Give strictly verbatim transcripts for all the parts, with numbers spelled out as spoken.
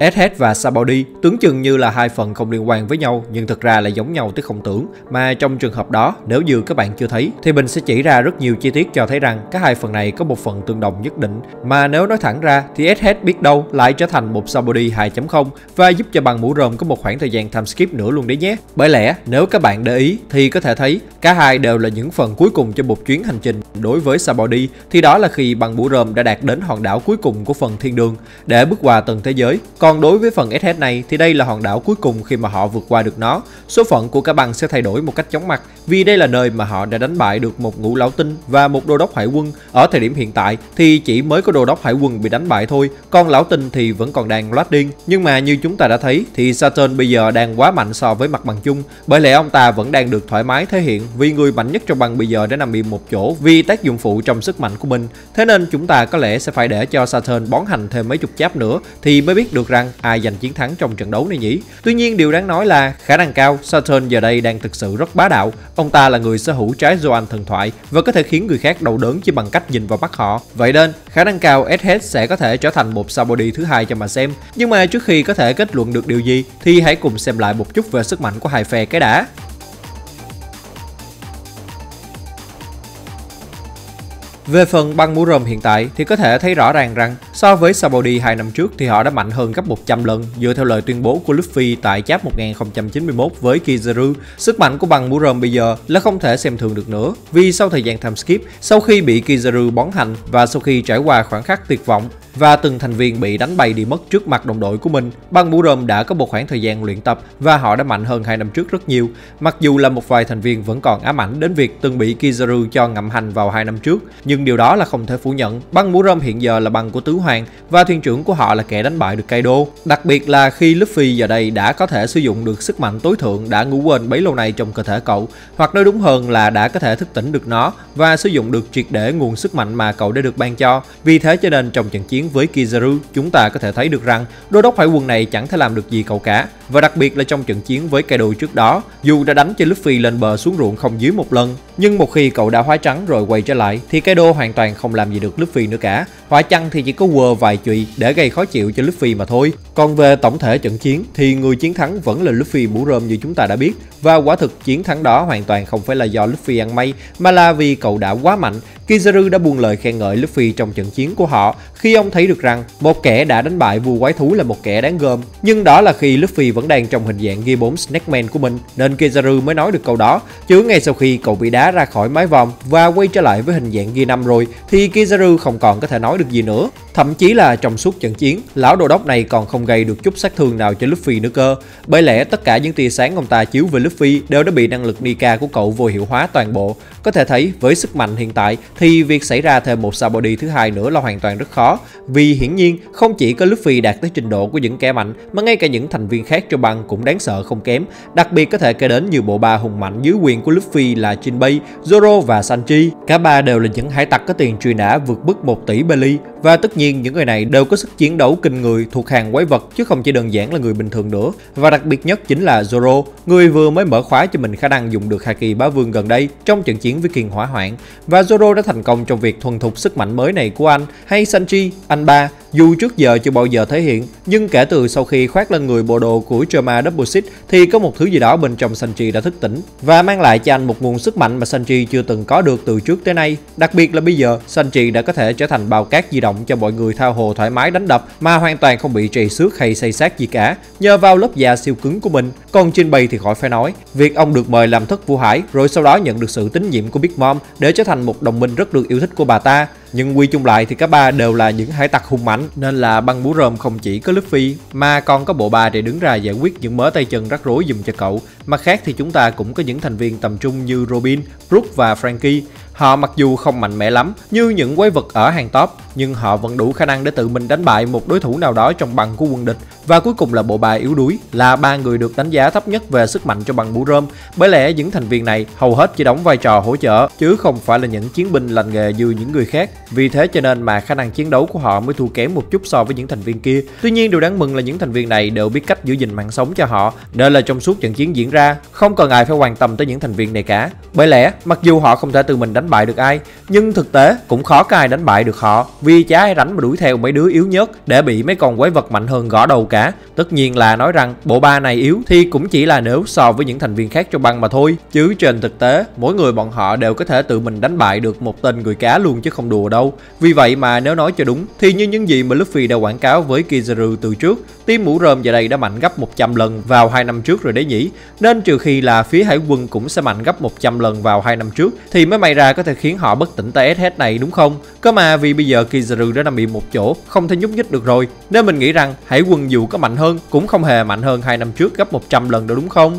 ét hát và Sabaody tưởng chừng như là hai phần không liên quan với nhau nhưng thực ra lại giống nhau tới không tưởng, mà trong trường hợp đó nếu như các bạn chưa thấy thì mình sẽ chỉ ra rất nhiều chi tiết cho thấy rằng cả hai phần này có một phần tương đồng nhất định, mà nếu nói thẳng ra thì ét hát biết đâu lại trở thành một Sabaody hai chấm không và giúp cho bằng mũ rơm có một khoảng thời gian time skip nữa luôn đấy nhé. Bởi lẽ nếu các bạn để ý thì có thể thấy cả hai đều là những phần cuối cùng cho một chuyến hành trình. Đối với Sabaody thì đó là khi bằng mũ rơm đã đạt đến hòn đảo cuối cùng của phần thiên đường để bước qua tầng thế giới. Còn đối với phần ét hát này thì đây là hòn đảo cuối cùng khi mà họ vượt qua được nó. Số phận của cả băng sẽ thay đổi một cách chóng mặt vì đây là nơi mà họ đã đánh bại được một ngũ lão tinh và một đô đốc hải quân. Ở thời điểm hiện tại thì chỉ mới có đô đốc hải quân bị đánh bại thôi, còn lão tinh thì vẫn còn đang loát điên. Nhưng mà như chúng ta đã thấy thì Saturn bây giờ đang quá mạnh so với mặt bằng chung, bởi lẽ ông ta vẫn đang được thoải mái thể hiện vì người mạnh nhất trong băng bây giờ đã nằm im một chỗ vì tác dụng phụ trong sức mạnh của mình. Thế nên chúng ta có lẽ sẽ phải để cho Saturn bón hành thêm mấy chục cháp nữa thì mới biết được rằng ai giành chiến thắng trong trận đấu này nhỉ. Tuy nhiên điều đáng nói là khả năng cao Saturn giờ đây đang thực sự rất bá đạo. Ông ta là người sở hữu trái Zoan thần thoại và có thể khiến người khác đau đớn chỉ bằng cách nhìn vào mắt họ. Vậy nên khả năng cao ét hát sẽ có thể trở thành một Sabaody thứ hai cho mà xem. Nhưng mà trước khi có thể kết luận được điều gì thì hãy cùng xem lại một chút về sức mạnh của hai phe cái đã. Về phần băng mũ rơm hiện tại thì có thể thấy rõ ràng rằng so với Sabaody hai năm trước thì họ đã mạnh hơn gấp một trăm lần dựa theo lời tuyên bố của Luffy tại chap một nghìn không trăm chín mươi mốt với Kizaru. Sức mạnh của băng mũ rơm bây giờ là không thể xem thường được nữa vì sau thời gian time skip, sau khi bị Kizaru bón hành và sau khi trải qua khoảng khắc tuyệt vọng và từng thành viên bị đánh bay đi mất trước mặt đồng đội của mình, băng mũ rơm đã có một khoảng thời gian luyện tập và họ đã mạnh hơn hai năm trước rất nhiều. Mặc dù là một vài thành viên vẫn còn ám ảnh đến việc từng bị Kizaru cho ngậm hành vào hai năm trước, nhưng điều đó là không thể phủ nhận. Băng mũ rơm hiện giờ là băng của tứ hoàng và thuyền trưởng của họ là kẻ đánh bại được Kaido. Đặc biệt là khi Luffy giờ đây đã có thể sử dụng được sức mạnh tối thượng đã ngủ quên bấy lâu nay trong cơ thể cậu, hoặc nói đúng hơn là đã có thể thức tỉnh được nó và sử dụng được triệt để nguồn sức mạnh mà cậu đã được ban cho. Vì thế cho nên trong trận chiến với Kizaru, chúng ta có thể thấy được rằng đô đốc hải quân này chẳng thể làm được gì cậu cả. Và đặc biệt là trong trận chiến với Kaido trước đó, dù đã đánh cho Luffy lên bờ xuống ruộng không dưới một lần, nhưng một khi cậu đã hóa trắng rồi quay trở lại thì Kaido hoàn toàn không làm gì được Luffy nữa cả. Hóa chăng thì chỉ có quơ vài chùy để gây khó chịu cho Luffy mà thôi. Còn về tổng thể trận chiến thì người chiến thắng vẫn là Luffy mũ rơm như chúng ta đã biết, và quả thực chiến thắng đó hoàn toàn không phải là do Luffy ăn may mà là vì cậu đã quá mạnh. Kizaru đã buông lời khen ngợi Luffy trong trận chiến của họ khi ông thấy được rằng một kẻ đã đánh bại vua quái thú là một kẻ đáng gờm. Nhưng đó là khi Luffy vẫn đang trong hình dạng Gear bốn Snakeman của mình nên Kizaru mới nói được câu đó, chứ ngay sau khi cậu bị đá ra khỏi mái vòm và quay trở lại với hình dạng Gear năm rồi thì Kizaru không còn có thể nói được gì nữa. Thậm chí là trong suốt trận chiến, lão đô đốc này còn không gây được chút sát thương nào cho Luffy nữa cơ. Bởi lẽ tất cả những tia sáng ông ta chiếu về Luffy đều đã bị năng lực Nika của cậu vô hiệu hóa toàn bộ. Có thể thấy với sức mạnh hiện tại thì việc xảy ra thêm một Sabaody thứ hai nữa là hoàn toàn rất khó, vì hiển nhiên không chỉ có Luffy đạt tới trình độ của những kẻ mạnh mà ngay cả những thành viên khác trong băng cũng đáng sợ không kém. Đặc biệt có thể kể đến như bộ ba hùng mạnh dưới quyền của Luffy là Jinbei, Zoro và Sanji. Cả ba đều là những hải tặc có tiền truy nã vượt mức một tỷ belly, và tất nhiên những người này đều có sức chiến đấu kinh người thuộc hàng quái vật chứ không chỉ đơn giản là người bình thường nữa. Và đặc biệt nhất chính là Zoro, người vừa mới mở khóa cho mình khả năng dùng được Haki bá vương gần đây trong trận chiến với Kiền Hỏa Hoạn, và Zoro đã thành công trong việc thuần thục sức mạnh mới này của anh. Hay Sanji, anh ba, dù trước giờ chưa bao giờ thể hiện, nhưng kể từ sau khi khoác lên người bộ đồ của Germa Double Six thì có một thứ gì đó bên trong Sanji đã thức tỉnh và mang lại cho anh một nguồn sức mạnh mà Sanji chưa từng có được từ trước tới nay. Đặc biệt là bây giờ Sanji đã có thể trở thành bao cát di động cho mọi người tha hồ thoải mái đánh đập mà hoàn toàn không bị trầy xước hay xây xác gì cả, nhờ vào lớp da siêu cứng của mình. Còn Jinbei thì khỏi phải nói, việc ông được mời làm thất vua hải rồi sau đó nhận được sự tín nhiệm của Big Mom để trở thành một đồng minh rất được yêu thích của bà ta. Nhưng quy chung lại thì cả ba đều là những hải tặc hung mạnh, nên là băng mũ rơm không chỉ có Luffy mà còn có bộ ba để đứng ra giải quyết những mớ tay chân rắc rối giùm cho cậu. Mặt khác thì chúng ta cũng có những thành viên tầm trung như Robin, Brook và Frankie. Họ mặc dù không mạnh mẽ lắm như những quái vật ở hàng top, nhưng họ vẫn đủ khả năng để tự mình đánh bại một đối thủ nào đó trong băng của quân địch. Và cuối cùng là bộ ba yếu đuối, là ba người được đánh giá thấp nhất về sức mạnh cho băng mũ rơm. Bởi lẽ những thành viên này hầu hết chỉ đóng vai trò hỗ trợ chứ không phải là những chiến binh lành nghề như những người khác. Vì thế cho nên mà khả năng chiến đấu của họ mới thua kém một chút so với những thành viên kia. Tuy nhiên điều đáng mừng là những thành viên này đều biết cách giữ gìn mạng sống cho họ, nên là trong suốt trận chiến diễn ra, không cần ai phải quan tâm tới những thành viên này cả. Bởi lẽ, mặc dù họ không thể tự mình đánh bại được ai, nhưng thực tế cũng khó có ai đánh bại được họ, vì chả ai rảnh mà đuổi theo mấy đứa yếu nhất để bị mấy con quái vật mạnh hơn gõ đầu cả. Tất nhiên là nói rằng bộ ba này yếu thì cũng chỉ là nếu so với những thành viên khác trong băng mà thôi, chứ trên thực tế mỗi người bọn họ đều có thể tự mình đánh bại được một tên người cá luôn chứ không đùa đâu. Vì vậy mà nếu nói cho đúng thì như những gì mà Luffy đã quảng cáo với Kizaru từ trước, team mũ rơm giờ đây đã mạnh gấp một trăm lần vào hai năm trước rồi đấy nhỉ. Nên trừ khi là phía hải quân cũng sẽ mạnh gấp một trăm lần vào hai năm trước thì mới may ra có thể khiến họ bất tỉnh tay ét hát này đúng không? Cơ mà vì bây giờ Kizaru đã nằm bị một chỗ, không thể nhúc nhích được rồi, nên mình nghĩ rằng hải quân dù có mạnh hơn cũng không hề mạnh hơn hai năm trước gấp một trăm lần đâu đúng không?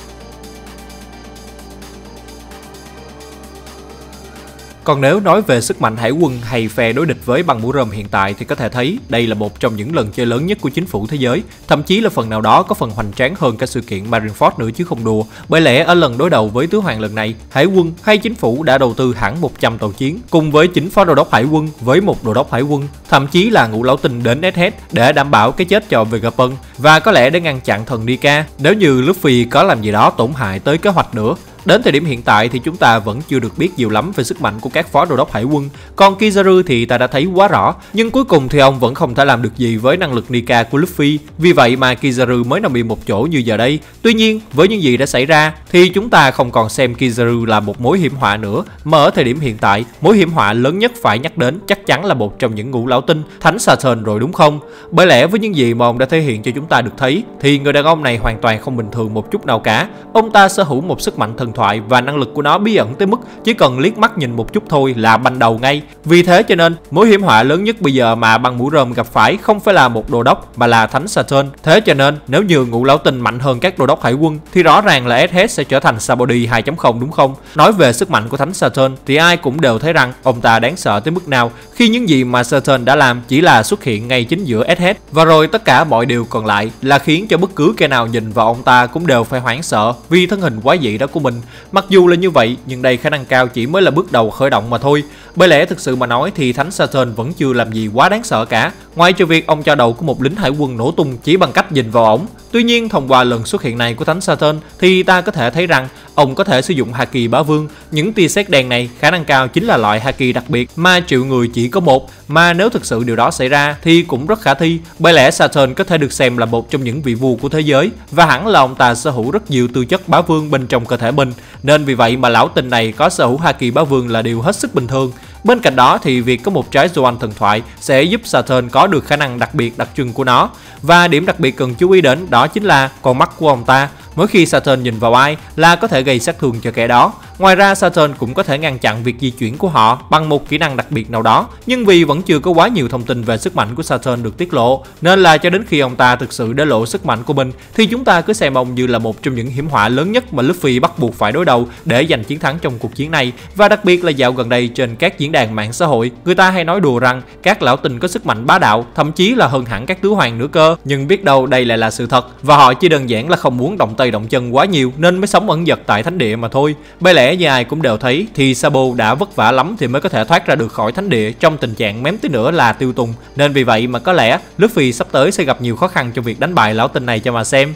Còn nếu nói về sức mạnh hải quân hay phe đối địch với băng mũ rơm hiện tại thì có thể thấy đây là một trong những lần chơi lớn nhất của chính phủ thế giới, thậm chí là phần nào đó có phần hoành tráng hơn cả sự kiện Marineford nữa chứ không đùa. Bởi lẽ ở lần đối đầu với tứ hoàng lần này, hải quân hay chính phủ đã đầu tư hẳn một trăm tàu chiến cùng với chín phó đô đốc hải quân với một đô đốc hải quân, thậm chí là ngũ lão tinh đến ét hát để đảm bảo cái chết cho Vegapunk và có lẽ để ngăn chặn thần Nika nếu như Luffy có làm gì đó tổn hại tới kế hoạch nữa. Đến thời điểm hiện tại thì chúng ta vẫn chưa được biết nhiều lắm về sức mạnh của các phó đô đốc hải quân, còn Kizaru thì ta đã thấy quá rõ, nhưng cuối cùng thì ông vẫn không thể làm được gì với năng lực Nika của Luffy, vì vậy mà Kizaru mới nằm bị một chỗ như giờ đây. Tuy nhiên, với những gì đã xảy ra thì chúng ta không còn xem Kizaru là một mối hiểm họa nữa, mà ở thời điểm hiện tại, mối hiểm họa lớn nhất phải nhắc đến chắc chắn là một trong những ngũ lão tinh, Thánh Saturn rồi đúng không? Bởi lẽ với những gì mà ông đã thể hiện cho chúng ta được thấy thì người đàn ông này hoàn toàn không bình thường một chút nào cả. Ông ta sở hữu một sức mạnh thần thoại và năng lực của nó bí ẩn tới mức chỉ cần liếc mắt nhìn một chút thôi là banh đầu ngay. Vì thế cho nên mối hiểm họa lớn nhất bây giờ mà băng mũ rơm gặp phải không phải là một đô đốc mà là Thánh Saturn. Thế cho nên nếu như ngũ lão tinh mạnh hơn các đô đốc hải quân thì rõ ràng là ét hát sẽ trở thành Sabaody hai chấm không đúng không? Nói về sức mạnh của Thánh Saturn thì ai cũng đều thấy rằng ông ta đáng sợ tới mức nào khi những gì mà Saturn đã làm chỉ là xuất hiện ngay chính giữa ét hát, và rồi tất cả mọi điều còn lại là khiến cho bất cứ kẻ nào nhìn vào ông ta cũng đều phải hoảng sợ vì thân hình quái dị đó của mình. Mặc dù là như vậy, nhưng đây khả năng cao chỉ mới là bước đầu khởi động mà thôi. Bởi lẽ thực sự mà nói thì Thánh Saturn vẫn chưa làm gì quá đáng sợ cả, ngoài trừ việc ông cho đầu của một lính hải quân nổ tung chỉ bằng cách nhìn vào ổng. Tuy nhiên, thông qua lần xuất hiện này của Thánh Saturn thì ta có thể thấy rằng ông có thể sử dụng Haki Bá Vương. Những tia sét đen này khả năng cao chính là loại Haki đặc biệt mà triệu người chỉ có một, mà nếu thực sự điều đó xảy ra thì cũng rất khả thi. Bởi lẽ Saturn có thể được xem là một trong những vị vua của thế giới, và hẳn là ông ta sở hữu rất nhiều tư chất bá vương bên trong cơ thể mình, nên vì vậy mà lão tinh này có sở hữu Haki Bá Vương là điều hết sức bình thường. Bên cạnh đó thì việc có một trái Zoan thần thoại sẽ giúp Saturn có được khả năng đặc biệt đặc trưng của nó. Và điểm đặc biệt cần chú ý đến đó chính là con mắt của ông ta. Mỗi khi Saturn nhìn vào ai là có thể gây sát thương cho kẻ đó. Ngoài ra Saturn cũng có thể ngăn chặn việc di chuyển của họ bằng một kỹ năng đặc biệt nào đó. Nhưng vì vẫn chưa có quá nhiều thông tin về sức mạnh của Saturn được tiết lộ, nên là cho đến khi ông ta thực sự để lộ sức mạnh của mình thì chúng ta cứ xem ông như là một trong những hiểm họa lớn nhất mà Luffy bắt buộc phải đối đầu để giành chiến thắng trong cuộc chiến này. Và đặc biệt là dạo gần đây trên các diễn đàn mạng xã hội, người ta hay nói đùa rằng các lão tinh có sức mạnh bá đạo, thậm chí là hơn hẳn các tứ hoàng nữa cơ. Nhưng biết đâu đây lại là sự thật, và họ chỉ đơn giản là không muốn động tay động chân quá nhiều nên mới sống ẩn dật tại thánh địa mà thôi. Bởi lẽ như ai cũng đều thấy thì Sabo đã vất vả lắm thì mới có thể thoát ra được khỏi thánh địa trong tình trạng mém tí nữa là tiêu tùng, nên vì vậy mà có lẽ Luffy sắp tới sẽ gặp nhiều khó khăn trong việc đánh bại lão tinh này cho mà xem.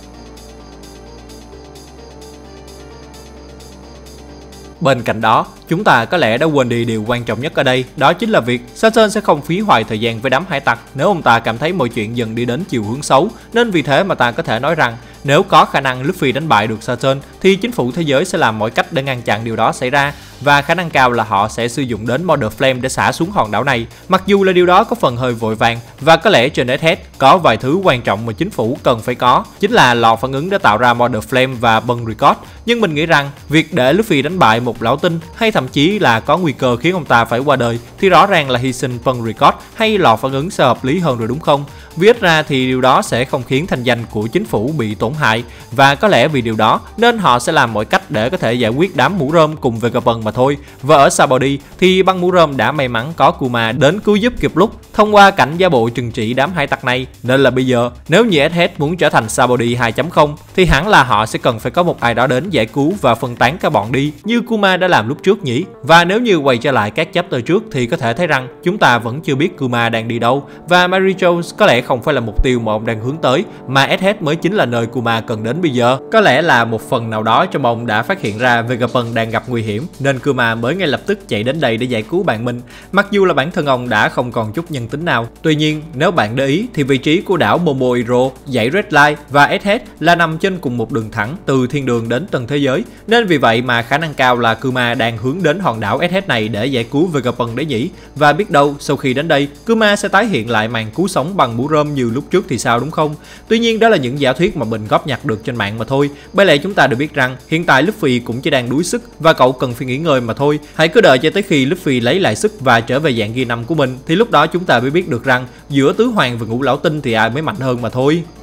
Bên cạnh đó, chúng ta có lẽ đã quên đi điều quan trọng nhất ở đây, đó chính là việc Saturn sẽ không phí hoài thời gian với đám hải tặc nếu ông ta cảm thấy mọi chuyện dần đi đến chiều hướng xấu. Nên vì thế mà ta có thể nói rằng nếu có khả năng Luffy đánh bại được Saturn thì chính phủ thế giới sẽ làm mọi cách để ngăn chặn điều đó xảy ra, và khả năng cao là họ sẽ sử dụng đến Mother Flame để xả xuống hòn đảo này. Mặc dù là điều đó có phần hơi vội vàng, và có lẽ trên ét hát có vài thứ quan trọng mà chính phủ cần phải có, chính là lò phản ứng để tạo ra Mother Flame và băng record. Nhưng mình nghĩ rằng việc để Luffy đánh bại một lão tinh hay thậm chí là có nguy cơ khiến ông ta phải qua đời thì rõ ràng là hy sinh băng record hay lò phản ứng sẽ hợp lý hơn rồi đúng không? Vì ít ra thì điều đó sẽ không khiến thanh danh của chính phủ bị tổn hại, và có lẽ vì điều đó nên họ sẽ làm mọi cách để có thể giải quyết đám mũ rơm cùng Vegapunk mà mà thôi. Và ở Sabaody thì băng mũ rơm đã may mắn có Kuma đến cứu giúp kịp lúc thông qua cảnh giả bộ trừng trị đám hải tặc này, nên là bây giờ nếu như ét hát muốn trở thành Sabaody hai chấm không thì hẳn là họ sẽ cần phải có một ai đó đến giải cứu và phân tán các bọn đi như Kuma đã làm lúc trước nhỉ. Và nếu như quay trở lại các chapter trước thì có thể thấy rằng chúng ta vẫn chưa biết Kuma đang đi đâu, và Mary Jo có lẽ không phải là mục tiêu mà ông đang hướng tới, mà ét hát mới chính là nơi Kuma cần đến bây giờ. Có lẽ là một phần nào đó trong ông đã phát hiện ra Vegapunk đang gặp nguy hiểm, nên Kuma mới ngay lập tức chạy đến đây để giải cứu bạn mình, mặc dù là bản thân ông đã không còn chút nhân tính nào. Tuy nhiên nếu bạn để ý thì vị trí của đảo Momoiro, dãy Red Line và ét hát là nằm trên cùng một đường thẳng từ thiên đường đến tầng thế giới, nên vì vậy mà khả năng cao là Kuma đang hướng đến hòn đảo ét hát này để giải cứu Vegapunk đấy nhỉ. Và biết đâu sau khi đến đây Kuma sẽ tái hiện lại màn cứu sống bằng mũ rơm như lúc trước thì sao, đúng không? Tuy nhiên đó là những giả thuyết mà mình góp nhặt được trên mạng mà thôi. Bởi lẽ chúng ta đều biết rằng hiện tại Luffy cũng chỉ đang đuối sức và cậu cần phải nghỉ ngơi mà thôi. Hãy cứ đợi cho tới khi Luffy lấy lại sức và trở về dạng Gear năm của mình thì lúc đó chúng ta mới biết được rằng giữa Tứ Hoàng và Ngũ Lão Tinh thì ai mới mạnh hơn mà thôi.